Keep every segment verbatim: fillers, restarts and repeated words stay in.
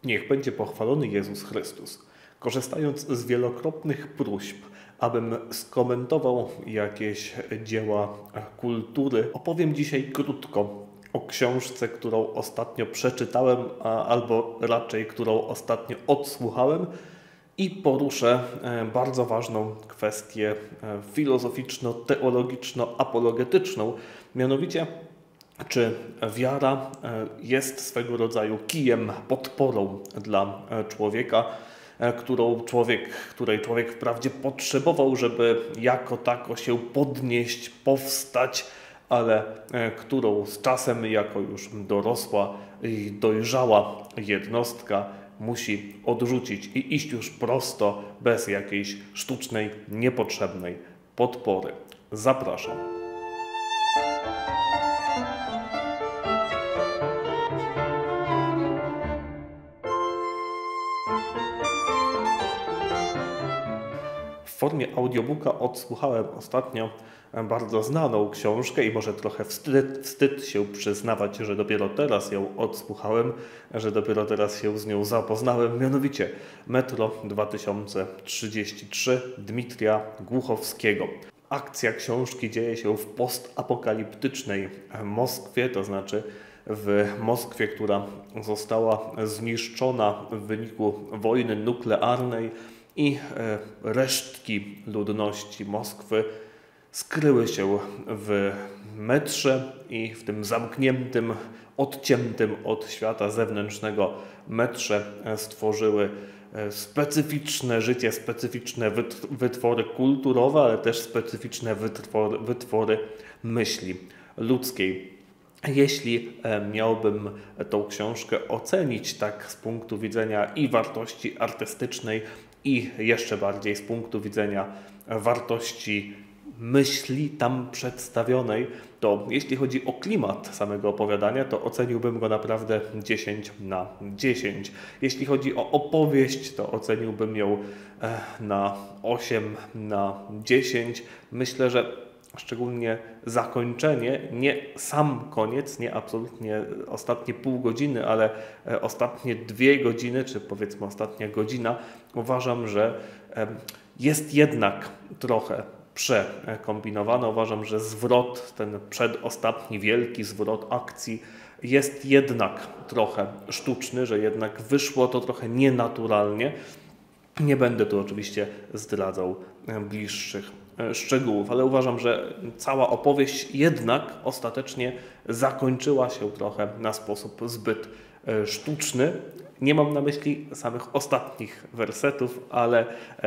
Niech będzie pochwalony Jezus Chrystus. Korzystając z wielokrotnych próśb, abym skomentował jakieś dzieła kultury, opowiem dzisiaj krótko o książce, którą ostatnio przeczytałem, albo raczej którą ostatnio odsłuchałem, i poruszę bardzo ważną kwestię filozoficzno-teologiczno-apologetyczną, mianowicie czy wiara jest swego rodzaju kijem, podporą dla człowieka, którą człowiek, której człowiek wprawdzie potrzebował, żeby jako tako się podnieść, powstać, ale którą z czasem jako już dorosła i dojrzała jednostka musi odrzucić i iść już prosto, bez jakiejś sztucznej, niepotrzebnej podpory. Zapraszam. W formie audiobooka odsłuchałem ostatnio bardzo znaną książkę i może trochę wstyd, wstyd się przyznawać, że dopiero teraz ją odsłuchałem, że dopiero teraz się z nią zapoznałem, mianowicie Metro dwa tysiące trzydzieści trzy Dmitrija Głuchowskiego. Akcja książki dzieje się w postapokaliptycznej Moskwie, to znaczy w Moskwie, która została zniszczona w wyniku wojny nuklearnej, i resztki ludności Moskwy skryły się w metrze i w tym zamkniętym, odciętym od świata zewnętrznego metrze stworzyły specyficzne życie, specyficzne wytwory kulturowe, ale też specyficzne wytwory, wytwory myśli ludzkiej. Jeśli miałbym tą książkę ocenić tak z punktu widzenia i wartości artystycznej, i jeszcze bardziej z punktu widzenia wartości myśli tam przedstawionej, to jeśli chodzi o klimat samego opowiadania, to oceniłbym go naprawdę dziesięć na dziesięć. Jeśli chodzi o opowieść, to oceniłbym ją na osiem na dziesięć. Myślę, że szczególnie zakończenie, nie sam koniec, nie absolutnie ostatnie pół godziny, ale ostatnie dwie godziny, czy powiedzmy ostatnia godzina, uważam, że jest jednak trochę przekombinowane. Uważam, że zwrot, ten przedostatni wielki zwrot akcji jest jednak trochę sztuczny, że jednak wyszło to trochę nienaturalnie. Nie będę tu oczywiście zdradzał bliższych szczegółów, ale uważam, że cała opowieść jednak ostatecznie zakończyła się trochę na sposób zbyt sztuczny. Nie mam na myśli samych ostatnich wersetów, ale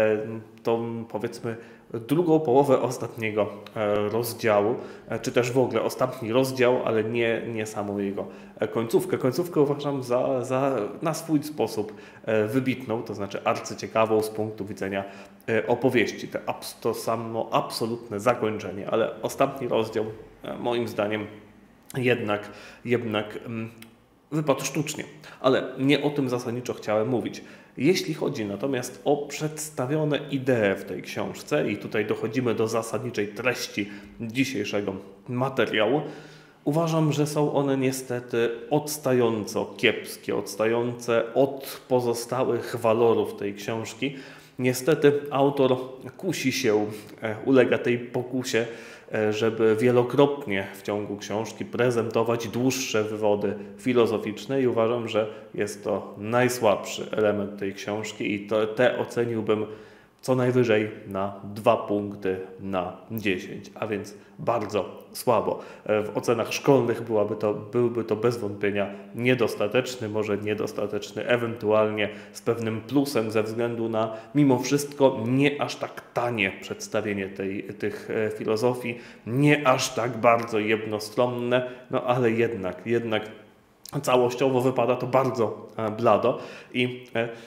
tą, powiedzmy, drugą połowę ostatniego rozdziału, czy też w ogóle ostatni rozdział, ale nie, nie samą jego końcówkę. Końcówkę uważam za, za na swój sposób wybitną, to znaczy arcyciekawą z punktu widzenia opowieści. To, to samo absolutne zakończenie, ale ostatni rozdział moim zdaniem jednak, jednak wypadł sztucznie. Ale nie o tym zasadniczo chciałem mówić. Jeśli chodzi natomiast o przedstawione idee w tej książce, i tutaj dochodzimy do zasadniczej treści dzisiejszego materiału, uważam, że są one niestety odstająco kiepskie, odstające od pozostałych walorów tej książki. Niestety autor kusi się, ulega tej pokusie, żeby wielokrotnie w ciągu książki prezentować dłuższe wywody filozoficzne i uważam, że jest to najsłabszy element tej książki i to, te oceniłbym co najwyżej na dwa punkty na dziesięć, a więc bardzo słabo. W ocenach szkolnych byłaby to, byłby to bez wątpienia niedostateczny, może niedostateczny, ewentualnie z pewnym plusem ze względu na mimo wszystko nie aż tak tanie przedstawienie tej, tych filozofii, nie aż tak bardzo jednostronne, no ale jednak, jednak całościowo wypada to bardzo blado i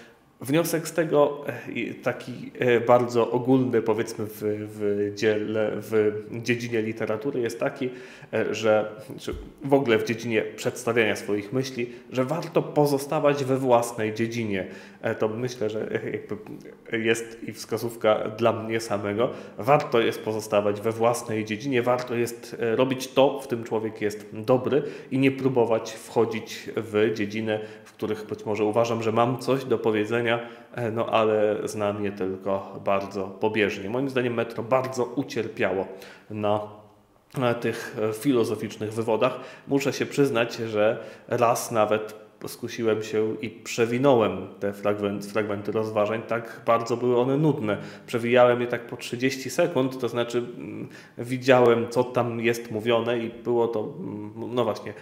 Wniosek z tego, taki bardzo ogólny, powiedzmy w, w, dziele, w dziedzinie literatury, jest taki, że w ogóle w dziedzinie przedstawiania swoich myśli, że warto pozostawać we własnej dziedzinie. To myślę, że jakby jest i wskazówka dla mnie samego. Warto jest pozostawać we własnej dziedzinie, warto jest robić to, w tym człowiek jest dobry i nie próbować wchodzić w dziedziny, w których być może uważam, że mam coś do powiedzenia, no ale znam je tylko bardzo pobieżnie. Moim zdaniem Metro bardzo ucierpiało na tych filozoficznych wywodach. Muszę się przyznać, że raz nawet skusiłem się i przewinąłem te fragmenty, fragmenty rozważań, tak bardzo były one nudne. Przewijałem je tak po trzydzieści sekund, to znaczy mm, widziałem, co tam jest mówione i było to, mm, no właśnie,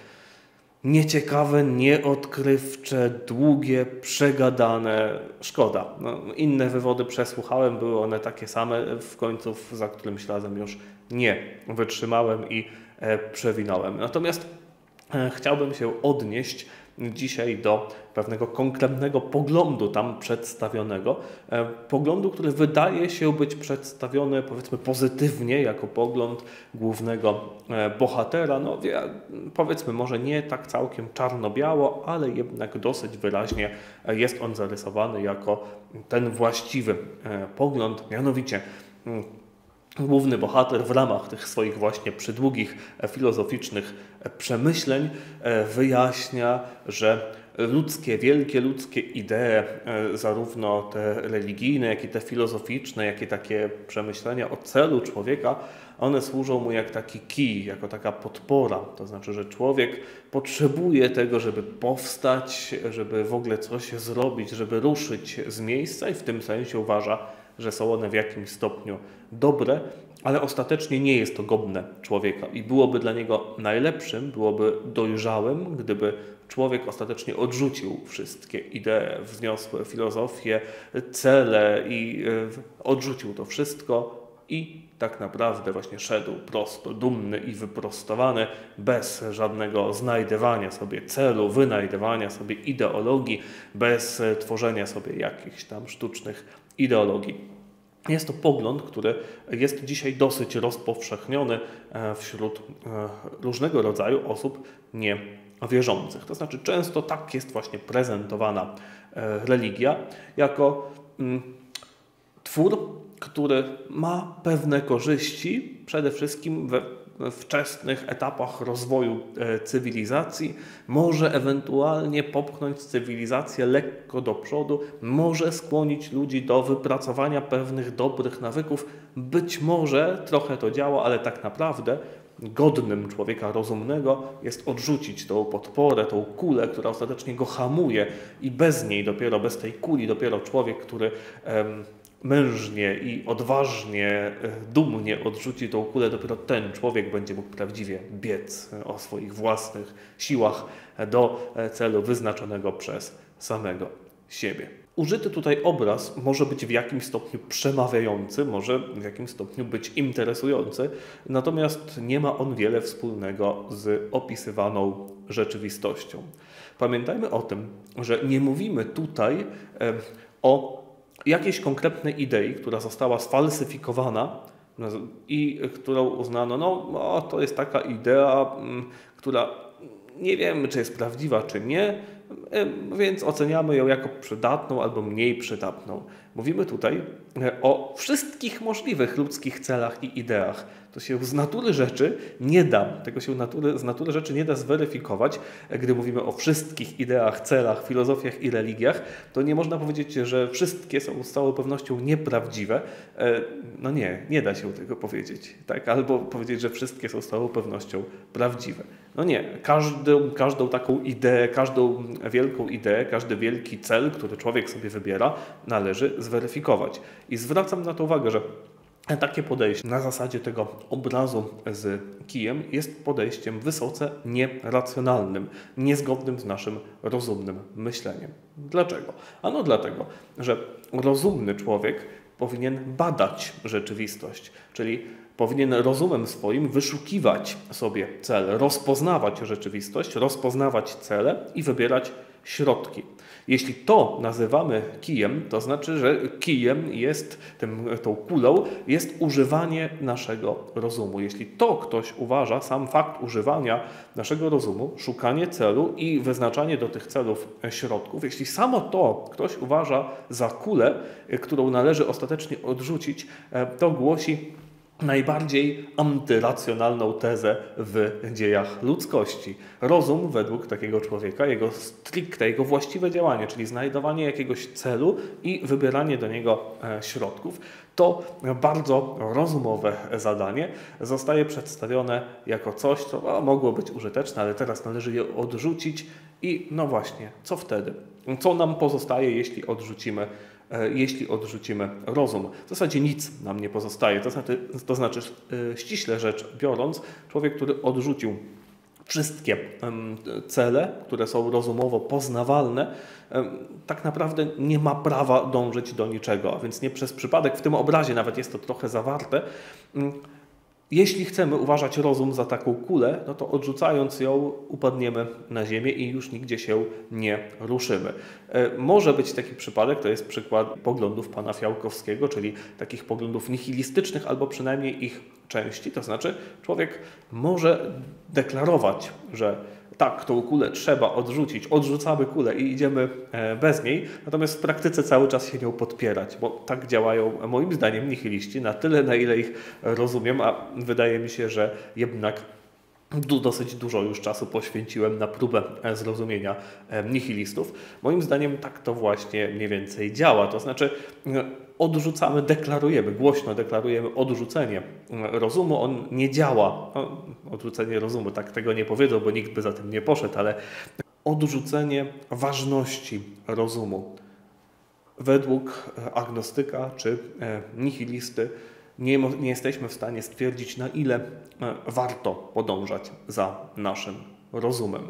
nieciekawe, nieodkrywcze, długie, przegadane. Szkoda. No, inne wywody przesłuchałem, były one takie same, w końcu za którymś razem już nie wytrzymałem i e, przewinąłem. Natomiast e, chciałbym się odnieść dzisiaj do pewnego konkretnego poglądu tam przedstawionego. E, poglądu, który wydaje się być przedstawiony, powiedzmy, pozytywnie, jako pogląd głównego e, bohatera. No, wie, powiedzmy, może nie tak całkiem czarno-biało, ale jednak dosyć wyraźnie jest on zarysowany jako ten właściwy e, pogląd, mianowicie mm, główny bohater w ramach tych swoich właśnie przydługich filozoficznych przemyśleń wyjaśnia, że ludzkie, wielkie ludzkie idee, zarówno te religijne, jak i te filozoficzne, jak i takie przemyślenia o celu człowieka, one służą mu jak taki kij, jako taka podpora. To znaczy, że człowiek potrzebuje tego, żeby powstać, żeby w ogóle coś zrobić, żeby ruszyć z miejsca i w tym sensie uważa, że są one w jakimś stopniu dobre, ale ostatecznie nie jest to godne człowieka i byłoby dla niego najlepszym, byłoby dojrzałym, gdyby człowiek ostatecznie odrzucił wszystkie idee, wzniosłe filozofię, cele i odrzucił to wszystko i tak naprawdę właśnie szedł prosto, dumny i wyprostowany, bez żadnego znajdywania sobie celu, wynajdywania sobie ideologii, bez tworzenia sobie jakichś tam sztucznych ideologii. Jest to pogląd, który jest dzisiaj dosyć rozpowszechniony wśród różnego rodzaju osób niewierzących. To znaczy często tak jest właśnie prezentowana religia jako twór, który ma pewne korzyści, przede wszystkim we wczesnych etapach rozwoju cywilizacji, może ewentualnie popchnąć cywilizację lekko do przodu, może skłonić ludzi do wypracowania pewnych dobrych nawyków. Być może trochę to działa, ale tak naprawdę godnym człowieka rozumnego jest odrzucić tą podporę, tą kulę, która ostatecznie go hamuje i bez niej dopiero, bez tej kuli dopiero człowiek, który em, mężnie i odważnie, dumnie odrzuci tą kulę, dopiero ten człowiek będzie mógł prawdziwie biec o swoich własnych siłach do celu wyznaczonego przez samego siebie. Użyty tutaj obraz może być w jakimś stopniu przemawiający, może w jakimś stopniu być interesujący, natomiast nie ma on wiele wspólnego z opisywaną rzeczywistością. Pamiętajmy o tym, że nie mówimy tutaj o jakiejś konkretnej idei, która została sfalsyfikowana i którą uznano, no o, to jest taka idea, która nie wiemy, czy jest prawdziwa, czy nie, więc oceniamy ją jako przydatną albo mniej przydatną. Mówimy tutaj o wszystkich możliwych ludzkich celach i ideach. To się z natury rzeczy nie da, tego się natury, z natury rzeczy nie da zweryfikować. Gdy mówimy o wszystkich ideach, celach, filozofiach i religiach, to nie można powiedzieć, że wszystkie są z całą pewnością nieprawdziwe. No nie, nie da się tego powiedzieć. Tak? Albo powiedzieć, że wszystkie są z całą pewnością prawdziwe. No nie, każdą, każdą taką ideę, każdą wielką ideę, każdy wielki cel, który człowiek sobie wybiera, należy zweryfikować. I zwracam na to uwagę, że takie podejście na zasadzie tego obrazu z kijem jest podejściem wysoce nieracjonalnym, niezgodnym z naszym rozumnym myśleniem. Dlaczego? Ano dlatego, że rozumny człowiek powinien badać rzeczywistość, czyli powinien rozumem swoim wyszukiwać sobie cel, rozpoznawać rzeczywistość, rozpoznawać cele i wybierać środki. Jeśli to nazywamy kijem, to znaczy, że kijem jest, tym, tą kulą, jest używanie naszego rozumu. Jeśli to ktoś uważa, sam fakt używania naszego rozumu, szukanie celu i wyznaczanie do tych celów środków, jeśli samo to ktoś uważa za kulę, którą należy ostatecznie odrzucić, to głosi najbardziej antyracjonalną tezę w dziejach ludzkości. Rozum według takiego człowieka, jego stricte, jego właściwe działanie, czyli znajdowanie jakiegoś celu i wybieranie do niego środków, to bardzo rozumowe zadanie zostaje przedstawione jako coś, co mogło być użyteczne, ale teraz należy je odrzucić i no właśnie, co wtedy? Co nam pozostaje, jeśli odrzucimy jeśli odrzucimy rozum? W zasadzie nic nam nie pozostaje. To znaczy, to znaczy ściśle rzecz biorąc, człowiek, który odrzucił wszystkie cele, które są rozumowo poznawalne, tak naprawdę nie ma prawa dążyć do niczego. A więc nie przez przypadek, w tym obrazie nawet jest to trochę zawarte. Jeśli chcemy uważać rozum za taką kulę, no to odrzucając ją upadniemy na ziemię i już nigdzie się nie ruszymy. Może być taki przypadek, to jest przykład poglądów pana Fiałkowskiego, czyli takich poglądów nihilistycznych albo przynajmniej ich części. To znaczy człowiek może deklarować, że tak, tą kulę trzeba odrzucić, odrzucamy kulę i idziemy bez niej, natomiast w praktyce cały czas się nią podpierać, bo tak działają moim zdaniem nihiliści na tyle, na ile ich rozumiem, a wydaje mi się, że jednak dosyć dużo już czasu poświęciłem na próbę zrozumienia nihilistów. Moim zdaniem tak to właśnie mniej więcej działa, to znaczy odrzucamy, deklarujemy, głośno deklarujemy odrzucenie rozumu, on nie działa. No, odrzucenie rozumu, tak tego nie powiedzą, bo nikt by za tym nie poszedł, ale odrzucenie ważności rozumu. Według agnostyka czy nihilisty nie, nie jesteśmy w stanie stwierdzić, na ile warto podążać za naszym rozumem.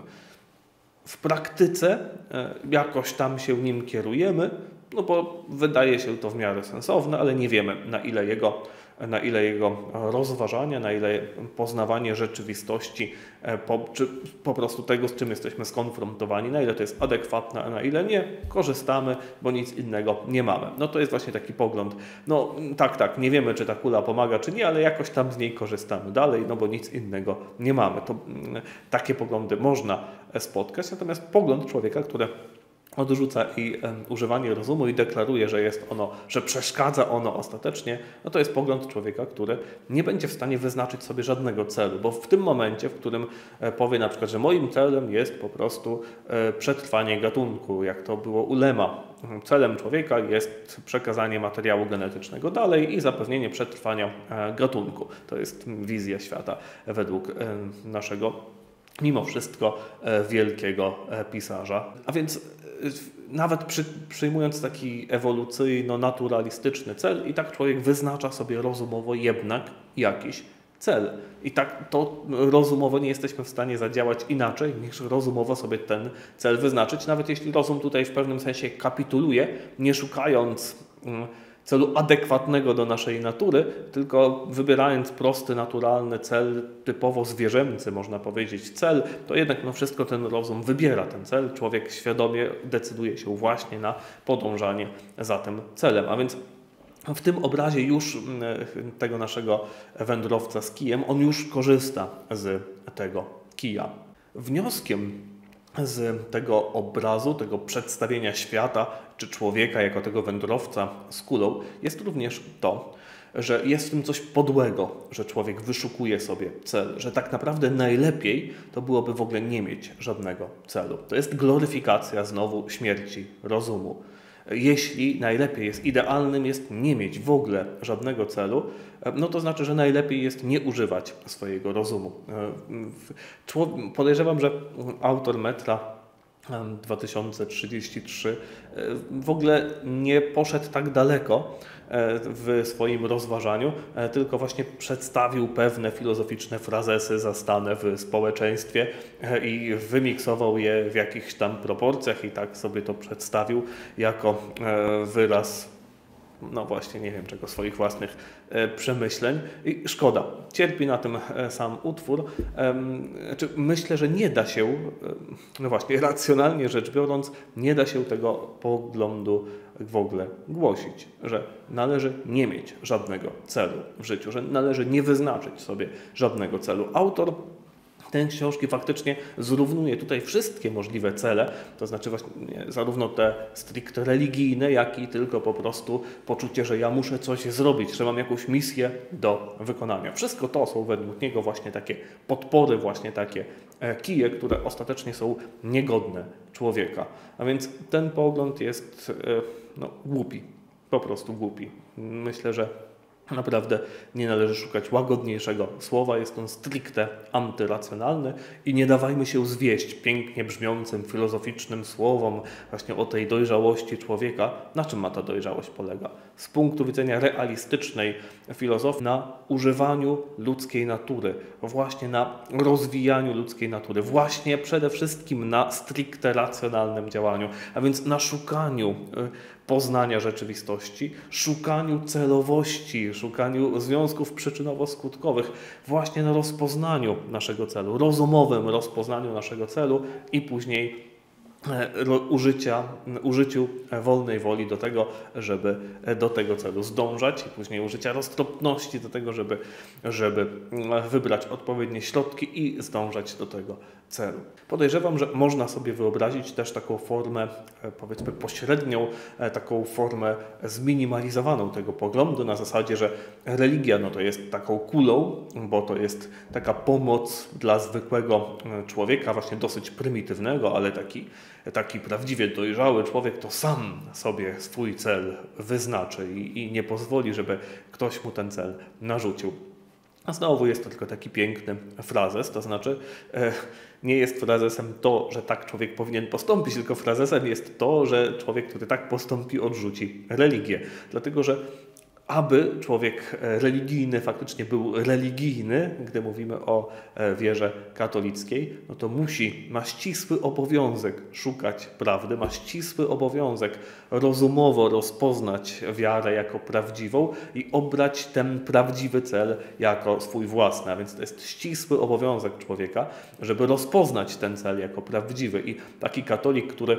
W praktyce jakoś tam się nim kierujemy, no bo wydaje się to w miarę sensowne, ale nie wiemy, na ile jego, na ile jego rozważania, na ile poznawanie rzeczywistości, po, czy po prostu tego, z czym jesteśmy skonfrontowani, na ile to jest adekwatne, a na ile nie, korzystamy, bo nic innego nie mamy. No to jest właśnie taki pogląd, no tak, tak, nie wiemy, czy ta kula pomaga, czy nie, ale jakoś tam z niej korzystamy dalej, no bo nic innego nie mamy. To, takie poglądy można spotkać, natomiast pogląd człowieka, który odrzuca i um, używanie rozumu i deklaruje, że jest ono, że przeszkadza ono ostatecznie, no to jest pogląd człowieka, który nie będzie w stanie wyznaczyć sobie żadnego celu, bo w tym momencie, w którym e, powie na przykład, że moim celem jest po prostu e, przetrwanie gatunku, jak to było u Lema. Celem człowieka jest przekazanie materiału genetycznego dalej i zapewnienie przetrwania e, gatunku. To jest wizja świata według e, naszego mimo wszystko wielkiego pisarza. A więc nawet przy, przyjmując taki ewolucyjno-naturalistyczny cel, i tak człowiek wyznacza sobie rozumowo jednak jakiś cel. I tak to rozumowo nie jesteśmy w stanie zadziałać inaczej, niż rozumowo sobie ten cel wyznaczyć, nawet jeśli rozum tutaj w pewnym sensie kapituluje, nie szukając celu adekwatnego do naszej natury, tylko wybierając prosty, naturalny cel, typowo zwierzęcy, można powiedzieć, cel, to jednak no wszystko ten rozum wybiera ten cel. Człowiek świadomie decyduje się właśnie na podążanie za tym celem. A więc w tym obrazie już tego naszego wędrowca z kijem, on już korzysta z tego kija. Wnioskiem z tego obrazu, tego przedstawienia świata czy człowieka jako tego wędrowca z kulą jest również to, że jest w tym coś podłego, że człowiek wyszukuje sobie cel, że tak naprawdę najlepiej to byłoby w ogóle nie mieć żadnego celu. To jest gloryfikacja znowu śmierci rozumu. Jeśli najlepiej jest, idealnym jest nie mieć w ogóle żadnego celu, no to znaczy, że najlepiej jest nie używać swojego rozumu. Podejrzewam, że autor Metra dwa tysiące trzydzieści trzy w ogóle nie poszedł tak daleko w swoim rozważaniu, tylko właśnie przedstawił pewne filozoficzne frazesy zastane w społeczeństwie i wymiksował je w jakichś tam proporcjach i tak sobie to przedstawił jako wyraz no właśnie, nie wiem czego, swoich własnych e, przemyśleń i szkoda. Cierpi na tym e, sam utwór. E, znaczy, myślę, że nie da się, e, no właśnie, racjonalnie rzecz biorąc, nie da się tego poglądu w ogóle głosić, że należy nie mieć żadnego celu w życiu, że należy nie wyznaczyć sobie żadnego celu. Autor tej książki faktycznie zrównuje tutaj wszystkie możliwe cele, to znaczy właśnie zarówno te stricte religijne, jak i tylko po prostu poczucie, że ja muszę coś zrobić, że mam jakąś misję do wykonania. Wszystko to są według niego właśnie takie podpory, właśnie takie kije, które ostatecznie są niegodne człowieka. A więc ten pogląd jest no, głupi, po prostu głupi. Myślę, że naprawdę nie należy szukać łagodniejszego słowa, jest on stricte antyracjonalny i nie dawajmy się zwieść pięknie brzmiącym, filozoficznym słowom właśnie o tej dojrzałości człowieka. Na czym ma ta dojrzałość polega? Z punktu widzenia realistycznej filozofii na używaniu ludzkiej natury, właśnie na rozwijaniu ludzkiej natury, właśnie przede wszystkim na stricte racjonalnym działaniu, a więc na szukaniu poznania rzeczywistości, szukaniu celowości, szukaniu związków przyczynowo-skutkowych, właśnie na rozpoznaniu naszego celu, rozumowym rozpoznaniu naszego celu i później użycia, użyciu wolnej woli do tego, żeby do tego celu zdążać i później użycia roztropności do tego, żeby, żeby wybrać odpowiednie środki i zdążać do tego celu. Podejrzewam, że można sobie wyobrazić też taką formę, powiedzmy pośrednią, taką formę zminimalizowaną tego poglądu na zasadzie, że religia no to jest taką kulą, bo to jest taka pomoc dla zwykłego człowieka, właśnie dosyć prymitywnego, ale taki taki prawdziwie dojrzały człowiek to sam sobie swój cel wyznaczy i, i nie pozwoli, żeby ktoś mu ten cel narzucił. A znowu jest to tylko taki piękny frazes, to znaczy e, nie jest frazesem to, że tak człowiek powinien postąpić, tylko frazesem jest to, że człowiek, który tak postąpi, odrzuci religię. Dlatego, że aby człowiek religijny faktycznie był religijny, gdy mówimy o wierze katolickiej, no to musi, ma ścisły obowiązek szukać prawdy, ma ścisły obowiązek rozumowo rozpoznać wiarę jako prawdziwą i obrać ten prawdziwy cel jako swój własny. A więc to jest ścisły obowiązek człowieka, żeby rozpoznać ten cel jako prawdziwy. I taki katolik, który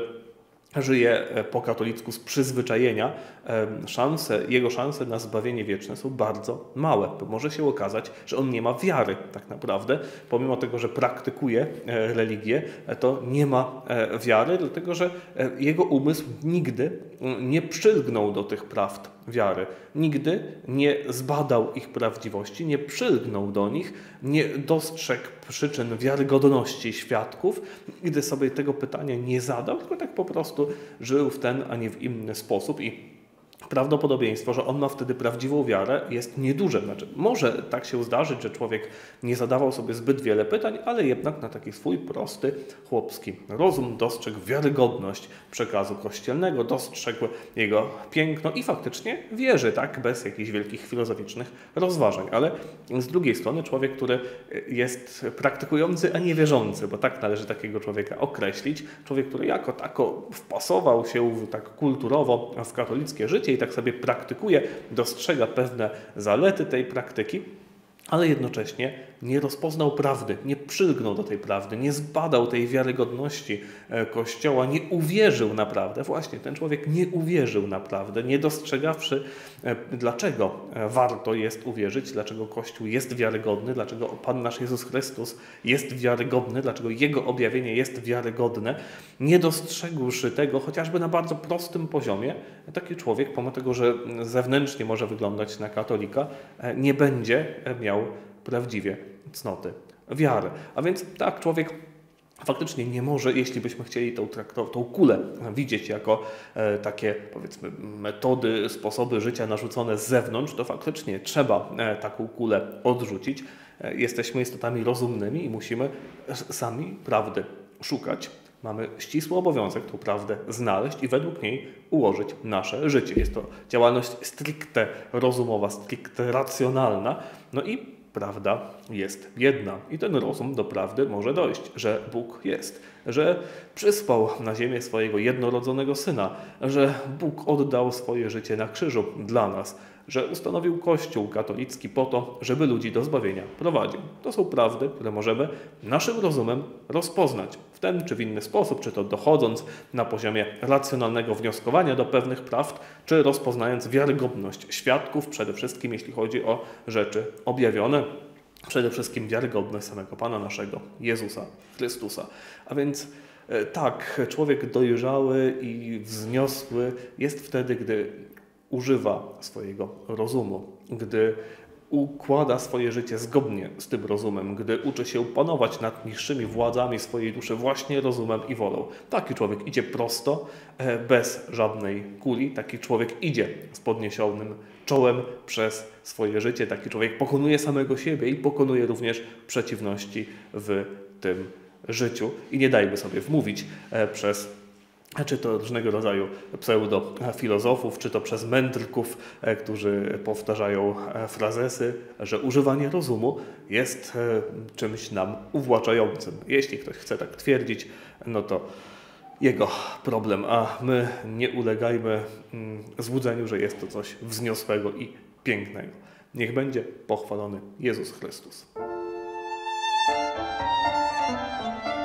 żyje po katolicku z przyzwyczajenia, szanse, jego szanse na zbawienie wieczne są bardzo małe. Bo może się okazać, że on nie ma wiary tak naprawdę. Pomimo tego, że praktykuje religię, to nie ma wiary, dlatego że jego umysł nigdy nie przylgnął do tych prawd wiary. Nigdy nie zbadał ich prawdziwości, nie przylgnął do nich, nie dostrzegł przyczyn wiarygodności świadków, nigdy sobie tego pytania nie zadał, tylko tak po prostu żył w ten, a nie w inny sposób i prawdopodobieństwo, że on ma wtedy prawdziwą wiarę, jest nieduże. Znaczy, może tak się zdarzyć, że człowiek nie zadawał sobie zbyt wiele pytań, ale jednak na taki swój prosty, chłopski rozum dostrzegł wiarygodność przekazu kościelnego, dostrzegł jego piękno i faktycznie wierzy, tak, bez jakichś wielkich filozoficznych rozważań. Ale z drugiej strony człowiek, który jest praktykujący, a nie wierzący, bo tak należy takiego człowieka określić, człowiek, który jako tako wpasował się tak kulturowo w katolickie życie i tak sobie praktykuje, dostrzega pewne zalety tej praktyki, ale jednocześnie nie rozpoznał prawdy, nie przylgnął do tej prawdy, nie zbadał tej wiarygodności Kościoła, nie uwierzył naprawdę. Właśnie ten człowiek nie uwierzył naprawdę, nie dostrzegawszy, dlaczego warto jest uwierzyć, dlaczego Kościół jest wiarygodny, dlaczego Pan nasz Jezus Chrystus jest wiarygodny, dlaczego Jego objawienie jest wiarygodne. Nie dostrzegłszy tego, chociażby na bardzo prostym poziomie, taki człowiek, pomimo tego, że zewnętrznie może wyglądać na katolika, nie będzie miał prawdziwie cnoty wiary. A więc tak, człowiek faktycznie nie może, jeśli byśmy chcieli tą, tą kulę widzieć jako e, takie, powiedzmy, metody, sposoby życia narzucone z zewnątrz, to faktycznie trzeba e, taką kulę odrzucić. E, jesteśmy istotami rozumnymi i musimy sami prawdy szukać. Mamy ścisły obowiązek tą prawdę znaleźć i według niej ułożyć nasze życie. Jest to działalność stricte rozumowa, stricte racjonalna. No i prawda jest jedna i ten rozum do prawdy może dojść, że Bóg jest, że przysłał na ziemię swojego jednorodzonego Syna, że Bóg oddał swoje życie na krzyżu dla nas, że ustanowił Kościół katolicki po to, żeby ludzi do zbawienia prowadził. To są prawdy, które możemy naszym rozumem rozpoznać w ten czy w inny sposób, czy to dochodząc na poziomie racjonalnego wnioskowania do pewnych prawd, czy rozpoznając wiarygodność świadków, przede wszystkim jeśli chodzi o rzeczy objawione, przede wszystkim wiarygodność samego Pana naszego, Jezusa Chrystusa. A więc tak, człowiek dojrzały i wzniosły jest wtedy, gdy używa swojego rozumu, gdy układa swoje życie zgodnie z tym rozumem, gdy uczy się panować nad niższymi władzami swojej duszy właśnie rozumem i wolą. Taki człowiek idzie prosto, bez żadnej kuli. Taki człowiek idzie z podniesionym czołem przez swoje życie. Taki człowiek pokonuje samego siebie i pokonuje również przeciwności w tym życiu. I nie dajmy sobie wmówić przez czy to różnego rodzaju pseudofilozofów, czy to przez mędrków, którzy powtarzają frazesy, że używanie rozumu jest czymś nam uwłaczającym. Jeśli ktoś chce tak twierdzić, no to jego problem, a my nie ulegajmy złudzeniu, że jest to coś wzniosłego i pięknego. Niech będzie pochwalony Jezus Chrystus.